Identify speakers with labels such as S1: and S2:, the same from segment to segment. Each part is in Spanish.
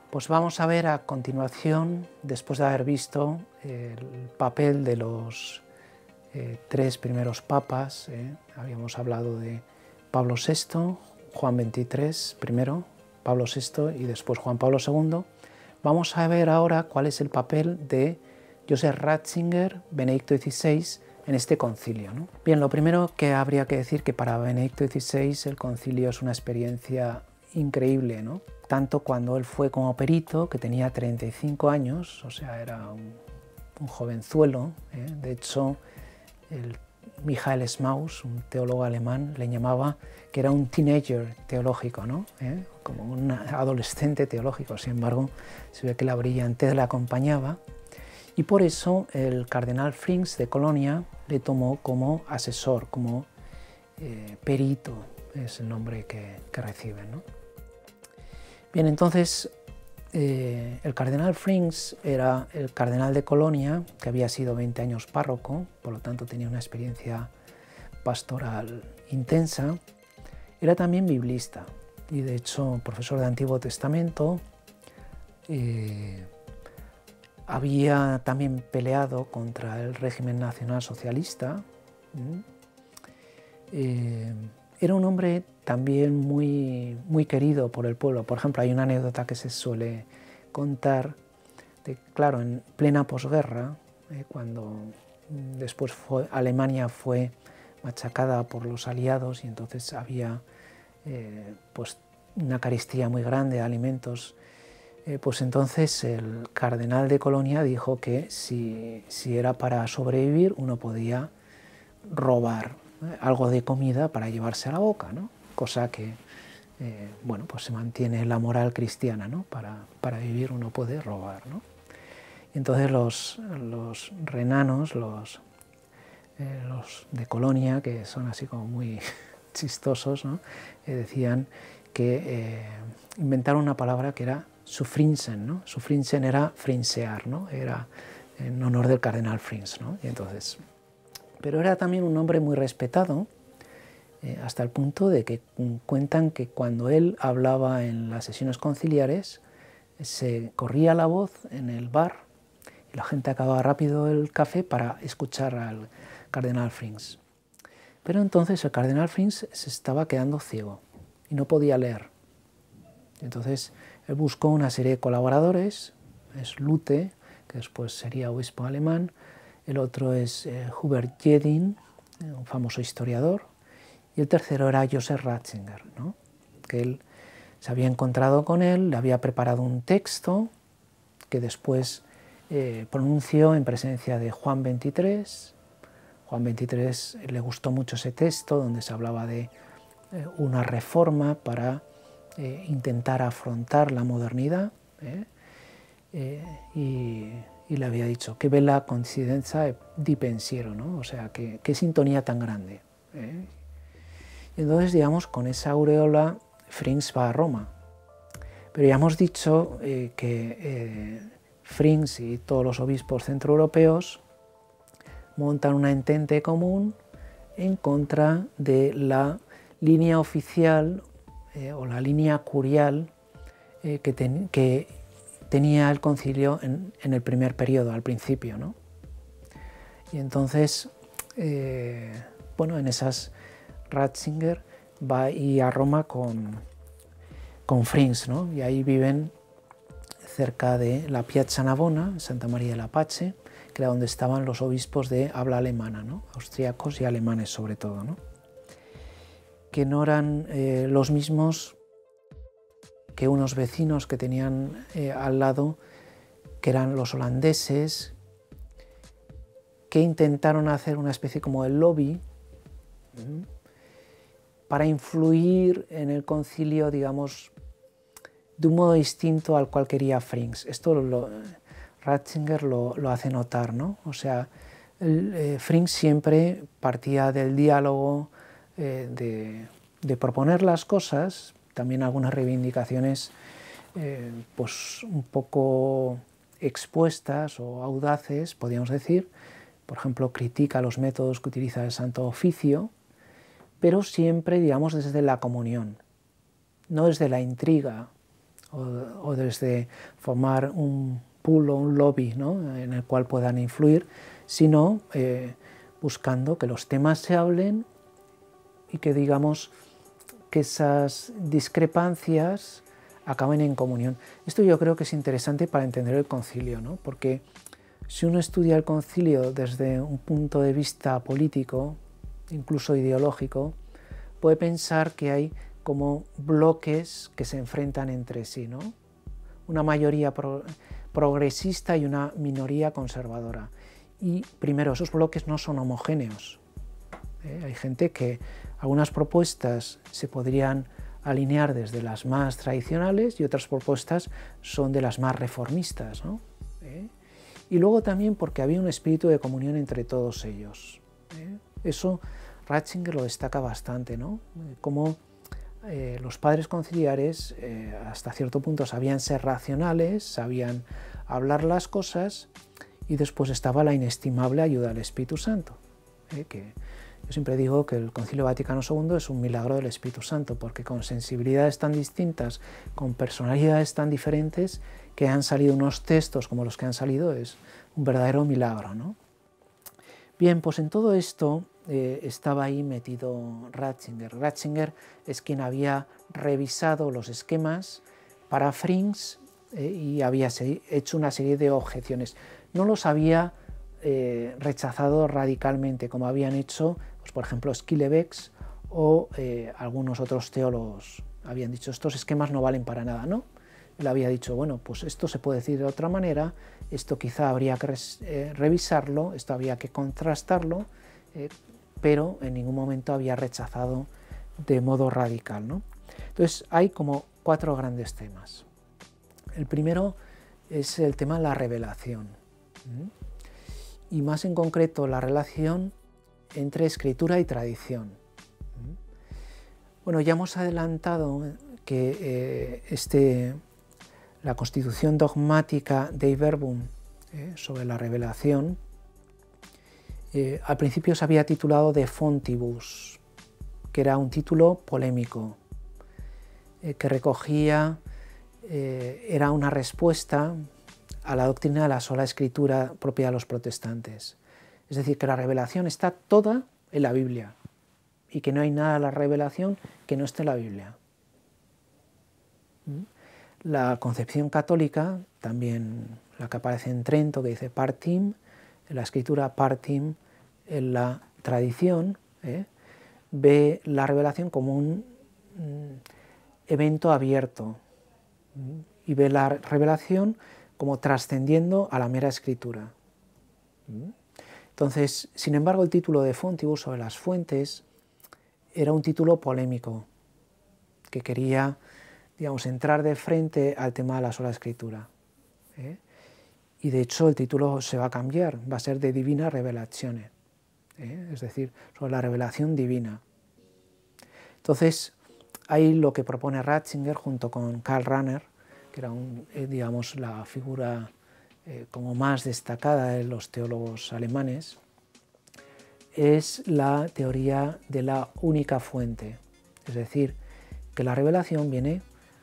S1: Pues vamos a ver a continuación, después de haber visto el papel de los tres primeros papas, habíamos hablado de Pablo VI, Juan XXIII primero, Pablo VI y después Juan Pablo II, vamos a ver ahora cuál es el papel de Joseph Ratzinger, Benedicto XVI, en este concilio, ¿no? Bien, lo primero que habría que decir que para Benedicto XVI el concilio es una experiencia increíble, ¿no? Tanto cuando él fue como perito, que tenía 35 años, o sea, era un jovenzuelo, de hecho, Michael Schmaus, un teólogo alemán, le llamaba que era un teenager teológico, ¿no? Como un adolescente teológico. Sin embargo, se ve que la brillantez le acompañaba y por eso el cardenal Frings de Colonia le tomó como asesor, como perito, es el nombre que recibe, ¿no? Bien, entonces el cardenal Frings era el cardenal de Colonia, que había sido 20 años párroco, por lo tanto tenía una experiencia pastoral intensa. Era también biblista y de hecho profesor de Antiguo Testamento. Había también peleado contra el régimen nacionalsocialista. Era un hombre también muy querido por el pueblo. Por ejemplo, hay una anécdota que se suele contar de, claro, en plena posguerra, cuando después Alemania fue machacada por los aliados y entonces había pues una carestía muy grande de alimentos, pues entonces el cardenal de Colonia dijo que si era para sobrevivir uno podía robar algo de comida para llevarse a la boca, ¿no? Cosa que, bueno, pues se mantiene la moral cristiana, ¿no? Para vivir uno puede robar, ¿no? Y entonces los renanos, los de Colonia, que son así como muy chistosos, ¿no? Decían que inventaron una palabra que era sufrinsen, ¿no? Sufrinsen era frinsear, ¿no? Era en honor del cardenal Frings, ¿no? Y entonces, pero era también un hombre muy respetado, hasta el punto de que cuentan que cuando él hablaba en las sesiones conciliares se corría la voz en el bar y la gente acababa rápido el café para escuchar al cardenal Frings. Pero entonces el cardenal Frings se estaba quedando ciego y no podía leer. Entonces él buscó una serie de colaboradores, es Luthe, que después sería obispo alemán, el otro es Hubert Jedin, un famoso historiador, y el tercero era Joseph Ratzinger, ¿no? Que él se había encontrado con él, le había preparado un texto que después pronunció en presencia de Juan XXIII. Juan XXIII le gustó mucho ese texto donde se hablaba de una reforma para intentar afrontar la modernidad, y le había dicho que bella coincidenza di pensiero, ¿no? O sea, qué sintonía tan grande. Y entonces, digamos, con esa aureola, Frings va a Roma. Pero ya hemos dicho que Frings y todos los obispos centroeuropeos montan una entente común en contra de la línea oficial o la línea curial que tenía el concilio en el primer periodo, al principio, ¿no? Y entonces, bueno, en esas Ratzinger va a Roma con Frings, ¿no? Y ahí viven cerca de la Piazza Navona, Santa María del Apache, que era donde estaban los obispos de habla alemana, ¿no? Austriacos y alemanes sobre todo, ¿no? Que no eran los mismos que unos vecinos que tenían al lado, que eran los holandeses, que intentaron hacer una especie como de lobby para influir en el concilio, digamos, de un modo distinto al cual quería Frings. Esto Ratzinger lo hace notar, ¿no? O sea, Frings siempre partía del diálogo, de proponer las cosas, también algunas reivindicaciones pues un poco expuestas o audaces, podríamos decir. Por ejemplo, critica los métodos que utiliza el Santo Oficio, pero siempre, digamos, desde la comunión, no desde la intriga o desde formar un pool o un lobby, ¿no?, en el cual puedan influir, sino buscando que los temas se hablen y que, digamos, que esas discrepancias acaben en comunión. Esto yo creo que es interesante para entender el concilio, ¿no?, porque si uno estudia el concilio desde un punto de vista político, incluso ideológico, puede pensar que hay como bloques que se enfrentan entre sí, ¿no?, una mayoría progresista y una minoría conservadora. Y primero, esos bloques no son homogéneos. Hay gente que algunas propuestas se podrían alinear desde las más tradicionales y otras propuestas son de las más reformistas, ¿no? Y luego también porque había un espíritu de comunión entre todos ellos. Eso Ratzinger lo destaca bastante, ¿no?, como los padres conciliares hasta cierto punto sabían ser racionales, sabían hablar las cosas, y después estaba la inestimable ayuda del Espíritu Santo, que yo siempre digo que el Concilio Vaticano II es un milagro del Espíritu Santo, porque con sensibilidades tan distintas, con personalidades tan diferentes, que han salido unos textos como los que han salido, es un verdadero milagro, ¿no? Bien, pues en todo esto estaba ahí metido Ratzinger. Ratzinger es quien había revisado los esquemas para Frings y había hecho una serie de objeciones. No los había rechazado radicalmente, como habían hecho, pues, por ejemplo, Schillebeeckx o algunos otros teólogos. Habían dicho, estos esquemas no valen para nada, ¿no? Él había dicho, bueno, pues esto se puede decir de otra manera, esto quizá habría que revisarlo, esto había que contrastarlo, pero en ningún momento había rechazado de modo radical, ¿no? Entonces hay como 4 grandes temas. El primero es el tema de la revelación, y más en concreto la relación entre escritura y tradición. Bueno, ya hemos adelantado que la constitución dogmática Dei Verbum sobre la revelación al principio se había titulado De Fontibus, que era un título polémico, que recogía, era una respuesta a la doctrina de la sola escritura propia de los protestantes. Es decir, que la revelación está toda en la Biblia y que no hay nada de la revelación que no esté en la Biblia. La concepción católica, también la que aparece en Trento, que dice partim, en la escritura partim, en la tradición, ve la revelación como un evento abierto y ve la revelación como trascendiendo a la mera escritura. Entonces, sin embargo, el título de Fontibus, sobre las fuentes, era un título polémico, que quería, digamos, entrar de frente al tema de la sola escritura. Y de hecho el título se va a cambiar, va a ser de Divina Revelazione, es decir, sobre la revelación divina. Entonces, ahí lo que propone Ratzinger junto con Karl Rahner, que era digamos, la figura como más destacada de los teólogos alemanes, es la teoría de la única fuente, es decir, que la revelación viene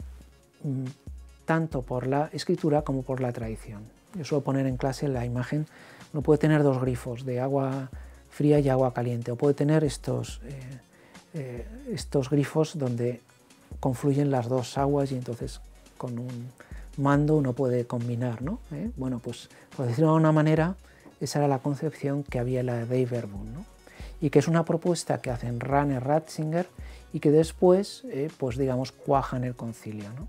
S1: tanto por la escritura como por la tradición. Yo suelo poner en clase la imagen, uno puede tener 2 grifos de agua fría y agua caliente, o puede tener estos grifos donde confluyen las 2 aguas y entonces con un mando uno puede combinar, ¿no? Bueno, pues por decirlo de alguna manera, esa era la concepción que había en la Dei Verbum, ¿no? Y que es una propuesta que hacen Rahner, Ratzinger y que después, pues digamos, cuajan el concilio, ¿no?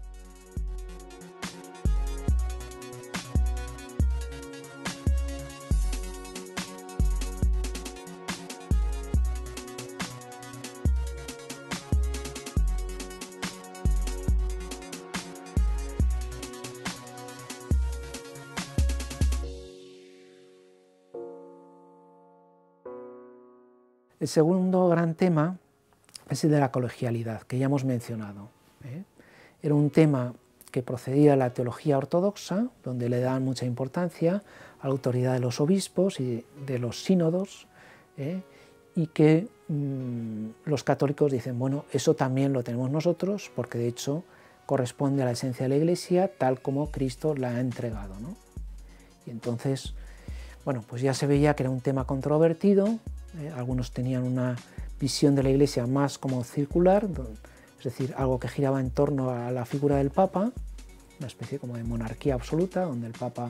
S1: El segundo gran tema es el de la colegialidad, que ya hemos mencionado. Era un tema que procedía de la teología ortodoxa, donde le daban mucha importancia a la autoridad de los obispos y de los sínodos, y que los católicos dicen, bueno, eso también lo tenemos nosotros, porque de hecho corresponde a la esencia de la Iglesia tal como Cristo la ha entregado, ¿no? Y entonces, bueno, pues ya se veía que era un tema controvertido, algunos tenían una visión de la Iglesia más como circular, es decir, algo que giraba en torno a la figura del Papa, una especie como de monarquía absoluta, donde el Papa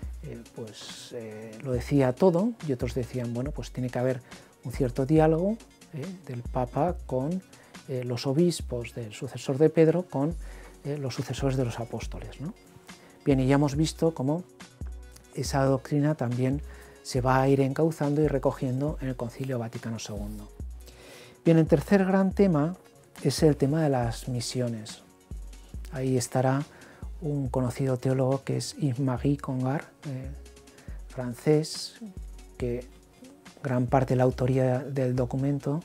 S1: lo decía todo, y otros decían, bueno, pues tiene que haber un cierto diálogo del Papa con los obispos del sucesor de Pedro, con los sucesores de los apóstoles, ¿no? Bien, y ya hemos visto cómo esa doctrina también se va a ir encauzando y recogiendo en el Concilio Vaticano II. Bien, el tercer gran tema es el tema de las misiones. Ahí estará un conocido teólogo que es Yves-Marie Congar, francés, que gran parte de la autoría del documento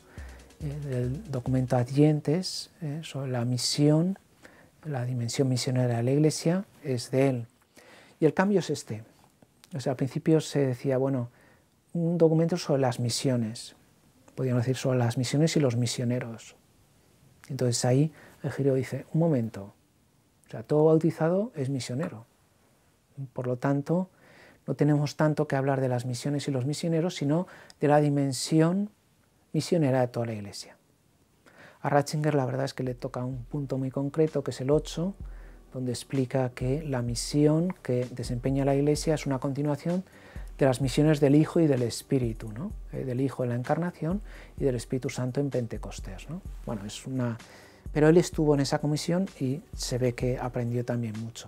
S1: Adientes, sobre la misión, la dimensión misionera de la Iglesia, es de él. Y el cambio es este. O sea, al principio se decía, bueno, un documento sobre las misiones, podríamos decir sobre las misiones y los misioneros. Entonces ahí el giro dice, un momento, o sea, todo bautizado es misionero. Por lo tanto, no tenemos tanto que hablar de las misiones y los misioneros, sino de la dimensión misionera de toda la Iglesia. A Ratzinger la verdad es que le toca un punto muy concreto, que es el 8, donde explica que la misión que desempeña la Iglesia es una continuación de las misiones del Hijo y del Espíritu, ¿no? Del Hijo en la Encarnación y del Espíritu Santo en Pentecostés, ¿no? Bueno, pero él estuvo en esa comisión y se ve que aprendió también mucho.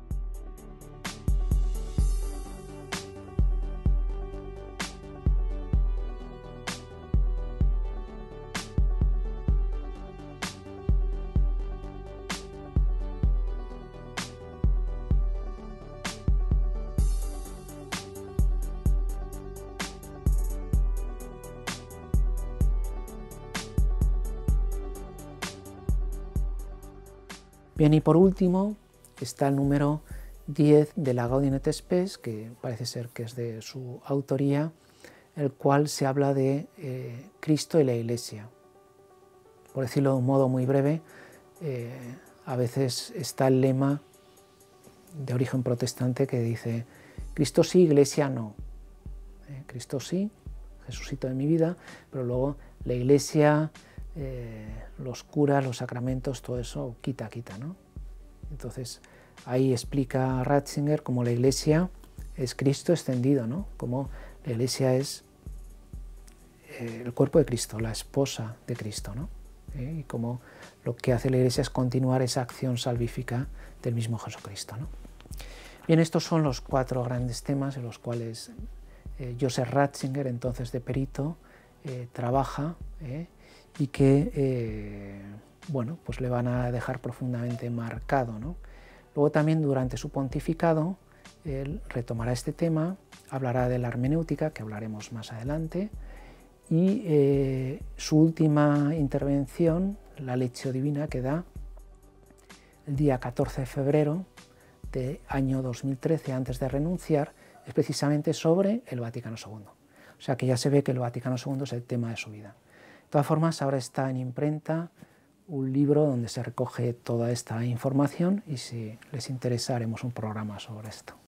S1: Bien, y por último está el número 10 de la Gaudium et Spes, que parece ser que es de su autoría, el cual se habla de Cristo y la Iglesia. Por decirlo de un modo muy breve, a veces está el lema de origen protestante que dice Cristo sí, Iglesia no. Cristo sí, Jesucito de mi vida, pero luego la Iglesia, los curas, los sacramentos, todo eso quita, ¿no? Entonces ahí explica Ratzinger cómo la Iglesia es Cristo extendido, ¿no? Cómo la Iglesia es el cuerpo de Cristo, la esposa de Cristo, ¿no? Y cómo lo que hace la Iglesia es continuar esa acción salvífica del mismo Jesucristo, ¿no? Bien, estos son los 4 grandes temas en los cuales Joseph Ratzinger, entonces de perito, trabaja y que bueno, pues le van a dejar profundamente marcado, ¿no? Luego también durante su pontificado él retomará este tema, hablará de la hermenéutica, que hablaremos más adelante, y su última intervención, la Lectio Divina, que da el día 14 de febrero del año 2013, antes de renunciar, es precisamente sobre el Vaticano II. O sea que ya se ve que el Vaticano II es el tema de su vida. De todas formas, ahora está en imprenta un libro donde se recoge toda esta información y si les interesa haremos un programa sobre esto.